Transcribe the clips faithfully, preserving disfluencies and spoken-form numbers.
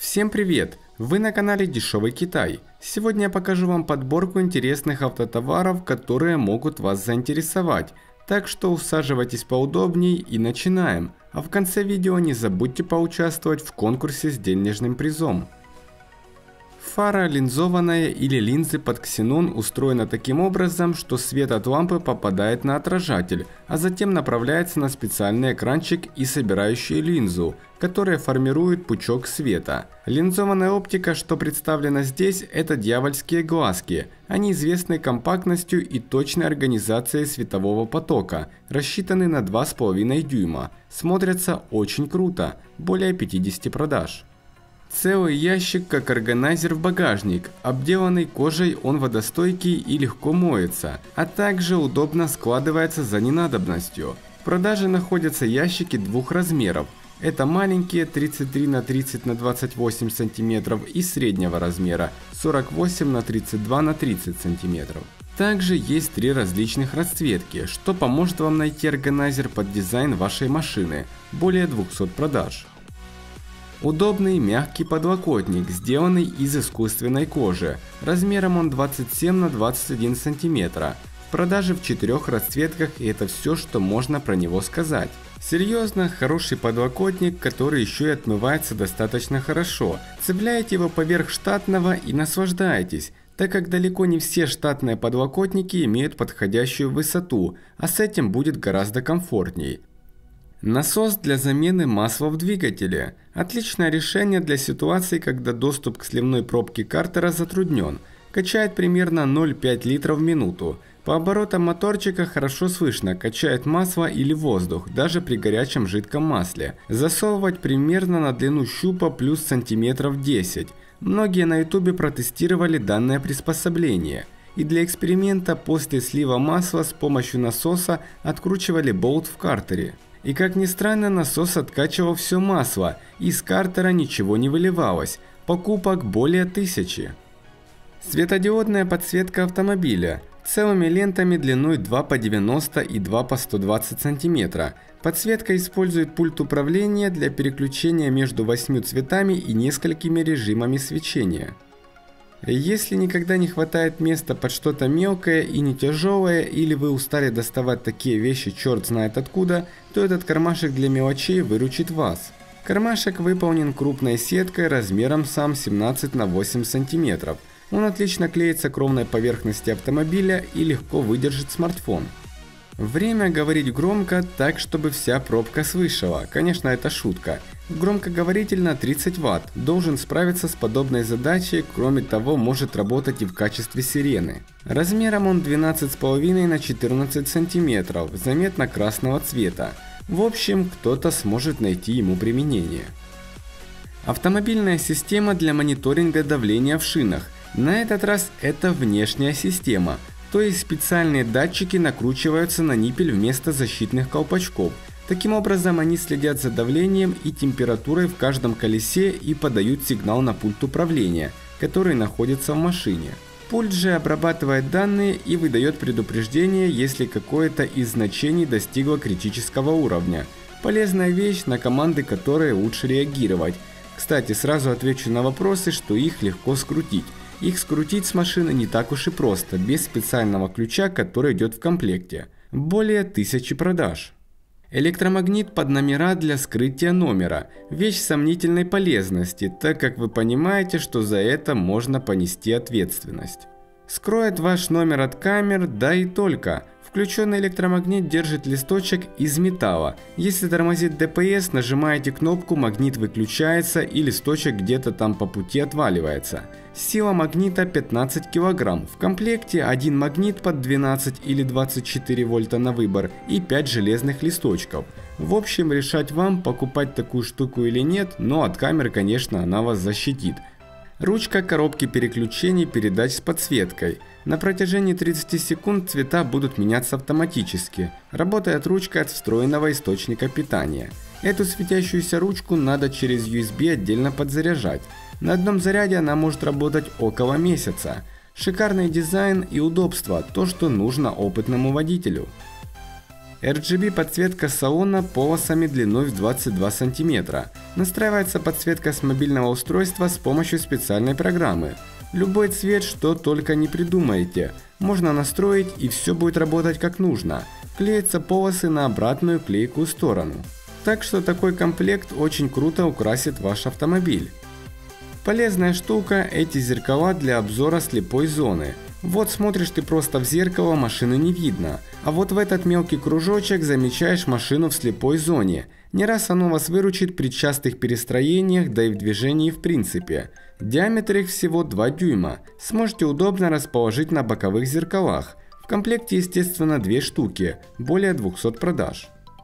Всем привет! Вы на канале Дешевый Китай. Сегодня я покажу вам подборку интересных автотоваров, которые могут вас заинтересовать. Так что усаживайтесь поудобнее и начинаем. А в конце видео не забудьте поучаствовать в конкурсе с денежным призом. Фара линзованная или линзы под ксенон устроена таким образом, что свет от лампы попадает на отражатель, а затем направляется на специальный экранчик и собирающий линзу, которая формирует пучок света. Линзованная оптика, что представлена здесь, это дьявольские глазки. Они известны компактностью и точной организацией светового потока, рассчитаны на два с половиной дюйма. Смотрятся очень круто, более пятидесяти продаж. Целый ящик как органайзер в багажник, обделанный кожей он водостойкий и легко моется, а также удобно складывается за ненадобностью. В продаже находятся ящики двух размеров. Это маленькие тридцать три на тридцать на двадцать восемь сантиметров и среднего размера сорок восемь на тридцать два на тридцать сантиметров. Также есть три различных расцветки, что поможет вам найти органайзер под дизайн вашей машины. Более двухсот продаж. Удобный мягкий подлокотник, сделанный из искусственной кожи. Размером он двадцать семь на двадцать один сантиметра. В продаже в четырех расцветках, и это все, что можно про него сказать. Серьезно, хороший подлокотник, который еще и отмывается достаточно хорошо. Цепляете его поверх штатного и наслаждаетесь, так как далеко не все штатные подлокотники имеют подходящую высоту, а с этим будет гораздо комфортней. Насос для замены масла в двигателе. Отличное решение для ситуации, когда доступ к сливной пробке картера затруднен. Качает примерно ноль целых пять десятых литра в минуту. По оборотам моторчика хорошо слышно, качает масло или воздух, даже при горячем жидком масле. Засовывать примерно на длину щупа плюс сантиметров десять. Многие на ютубе протестировали данное приспособление. И для эксперимента после слива масла с помощью насоса откручивали болт в картере. И как ни странно, насос откачивал все масло, из картера ничего не выливалось. Покупок более тысячи. Светодиодная подсветка автомобиля. Целыми лентами длиной два по девяносто и два по сто двадцать сантиметра. Подсветка использует пульт управления для переключения между восьмью цветами и несколькими режимами свечения. Если никогда не хватает места под что-то мелкое и не тяжелое, или вы устали доставать такие вещи черт знает откуда, то этот кармашек для мелочей выручит вас. Кармашек выполнен крупной сеткой размером сам семнадцать на восемь сантиметров. Он отлично клеится к ровной поверхности автомобиля и легко выдержит смартфон. Время говорить громко, так чтобы вся пробка слышала. Конечно, это шутка. Громкоговоритель на тридцать ватт, должен справиться с подобной задачей, кроме того может работать и в качестве сирены. Размером он двенадцать с половиной на четырнадцать сантиметров, заметно красного цвета. В общем, кто-то сможет найти ему применение. Автомобильная система для мониторинга давления в шинах. На этот раз это внешняя система. То есть специальные датчики накручиваются на ниппель вместо защитных колпачков. Таким образом они следят за давлением и температурой в каждом колесе и подают сигнал на пульт управления, который находится в машине. Пульт же обрабатывает данные и выдает предупреждение, если какое-то из значений достигло критического уровня. Полезная вещь, на команды которой лучше реагировать. Кстати, сразу отвечу на вопросы, что их легко скрутить. Их скрутить с машины не так уж и просто, без специального ключа, который идет в комплекте. Более тысячи продаж. Электромагнит под номера для скрытия номера. Вещь сомнительной полезности, так как вы понимаете, что за это можно понести ответственность. Скроет ваш номер от камер, да и только. Включенный электромагнит держит листочек из металла. Если тормозит ДПС, нажимаете кнопку, магнит выключается и листочек где-то там по пути отваливается. Сила магнита пятнадцать килограмм. В комплекте один магнит под двенадцать или двадцать четыре вольта на выбор и пять железных листочков. В общем, решать вам, покупать такую штуку или нет, но от камер, конечно, она вас защитит. Ручка коробки переключений передач с подсветкой. На протяжении тридцати секунд цвета будут меняться автоматически. Работает ручка от встроенного источника питания. Эту светящуюся ручку надо через ю эс би отдельно подзаряжать. На одном заряде она может работать около месяца. Шикарный дизайн и удобство, то, что нужно опытному водителю. эр джи би подсветка салона полосами длиной в двадцать два сантиметра. Настраивается подсветка с мобильного устройства с помощью специальной программы. Любой цвет, что только не придумаете, можно настроить, и все будет работать как нужно. Клеятся полосы на обратную клейкую сторону. Так что такой комплект очень круто украсит ваш автомобиль. Полезная штука – эти зеркала для обзора слепой зоны. Вот смотришь ты просто в зеркало, машины не видно, а вот в этот мелкий кружочек замечаешь машину в слепой зоне. Не раз оно вас выручит при частых перестроениях, да и в движении в принципе. Диаметр их всего два дюйма, сможете удобно расположить на боковых зеркалах. В комплекте, естественно, две штуки, более двухсот продаж.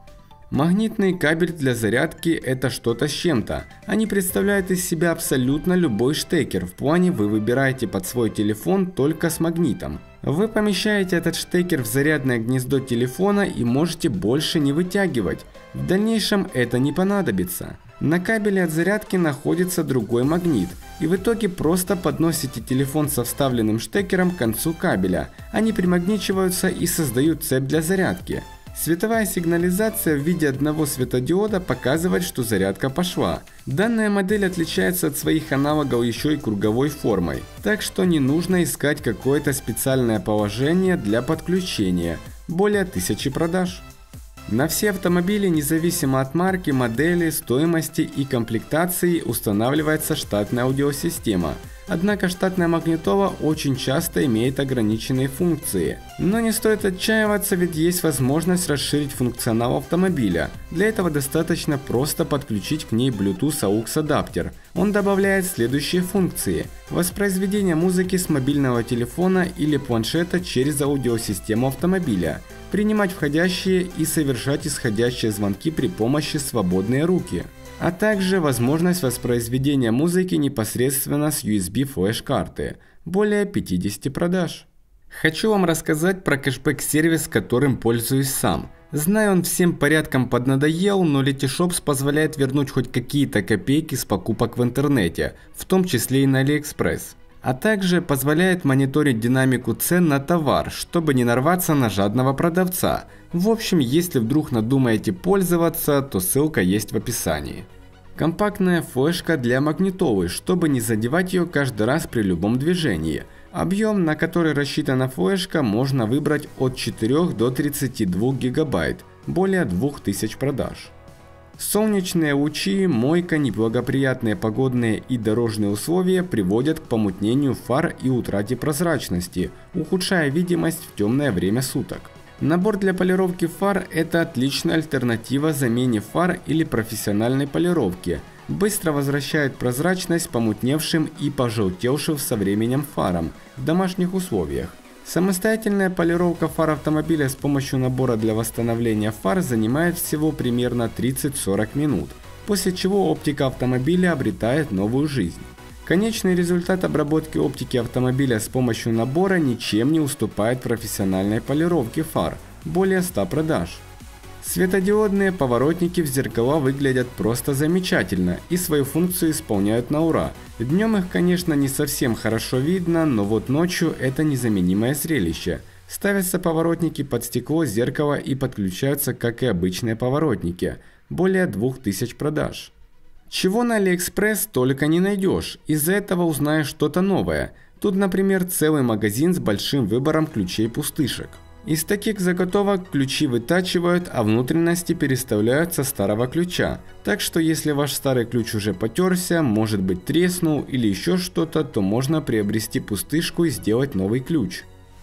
Магнитный кабель для зарядки – это что-то с чем-то. Они представляют из себя абсолютно любой штекер, в плане вы выбираете под свой телефон только с магнитом. Вы помещаете этот штекер в зарядное гнездо телефона и можете больше не вытягивать. В дальнейшем это не понадобится. На кабеле от зарядки находится другой магнит, и в итоге просто подносите телефон со вставленным штекером к концу кабеля. Они примагничиваются и создают цепь для зарядки. Световая сигнализация в виде одного светодиода показывает, что зарядка пошла. Данная модель отличается от своих аналогов еще и круговой формой, так что не нужно искать какое-то специальное положение для подключения. Более тысячи продаж. На все автомобили, независимо от марки, модели, стоимости и комплектации, устанавливается штатная аудиосистема. Однако штатная магнитола очень часто имеет ограниченные функции. Но не стоит отчаиваться, ведь есть возможность расширить функционал автомобиля. Для этого достаточно просто подключить к ней Bluetooth aux адаптер. Он добавляет следующие функции: воспроизведение музыки с мобильного телефона или планшета через аудиосистему автомобиля, принимать входящие и совершать исходящие звонки при помощи свободной руки, а также возможность воспроизведения музыки непосредственно с ю эс би флеш-карты. Более пятидесяти продаж. Хочу вам рассказать про кэшбэк-сервис, которым пользуюсь сам. Знаю, он всем порядком поднадоел, но Letyshops позволяет вернуть хоть какие-то копейки с покупок в интернете, в том числе и на AliExpress. А также позволяет мониторить динамику цен на товар, чтобы не нарваться на жадного продавца. В общем, если вдруг надумаете пользоваться, то ссылка есть в описании. Компактная флешка для магнитолы, чтобы не задевать ее каждый раз при любом движении. Объем, на который рассчитана флешка, можно выбрать от четырёх до тридцати двух гигабайт, более двух тысяч продаж. Солнечные лучи, мойка, неблагоприятные погодные и дорожные условия приводят к помутнению фар и утрате прозрачности, ухудшая видимость в темное время суток. Набор для полировки фар – это отличная альтернатива замене фар или профессиональной полировке. Быстро возвращает прозрачность помутневшим и пожелтевшим со временем фарам в домашних условиях. Самостоятельная полировка фар автомобиля с помощью набора для восстановления фар занимает всего примерно тридцать-сорок минут, после чего оптика автомобиля обретает новую жизнь. Конечный результат обработки оптики автомобиля с помощью набора ничем не уступает профессиональной полировке фар, более ста продаж. Светодиодные поворотники в зеркала выглядят просто замечательно и свою функцию исполняют на ура. Днем их, конечно, не совсем хорошо видно, но вот ночью это незаменимое зрелище. Ставятся поворотники под стекло зеркала и подключаются, как и обычные поворотники. Более двух тысяч продаж. Чего на AliExpress только не найдешь, из-за этого узнаешь что-то новое. Тут, например, целый магазин с большим выбором ключей-пустышек. Из таких заготовок ключи вытачивают, а внутренности переставляют со старого ключа. Так что если ваш старый ключ уже потерся, может быть треснул или еще что-то, то можно приобрести пустышку и сделать новый ключ.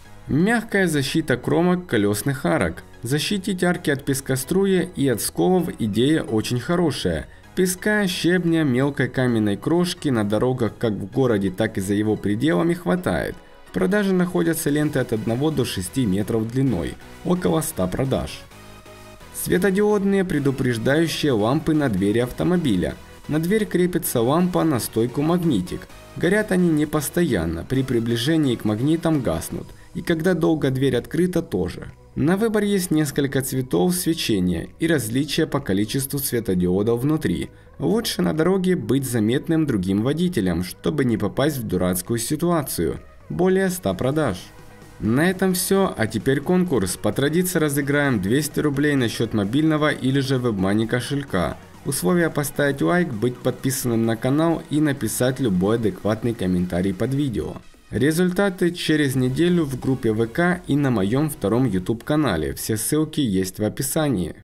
Мягкая защита кромок колесных арок. Защитить арки от пескоструя и от сколов идея очень хорошая. Песка, щебня, мелкой каменной крошки на дорогах как в городе, так и за его пределами хватает. В продаже находятся ленты от одного до шести метров длиной, около ста продаж. Светодиодные предупреждающие лампы на двери автомобиля. На дверь крепится лампа на стойку магнитик. Горят они не постоянно, при приближении к магнитам гаснут, и когда долго дверь открыта тоже. На выбор есть несколько цветов свечения и различия по количеству светодиодов внутри. Лучше на дороге быть заметным другим водителям, чтобы не попасть в дурацкую ситуацию. Более ста продаж. На этом все, а теперь конкурс. По традиции разыграем двести рублей на счет мобильного или же WebMoney кошелька. Условия: поставить лайк, быть подписанным на канал и написать любой адекватный комментарий под видео. Результаты через неделю в группе вэ ка и на моем втором YouTube канале. Все ссылки есть в описании.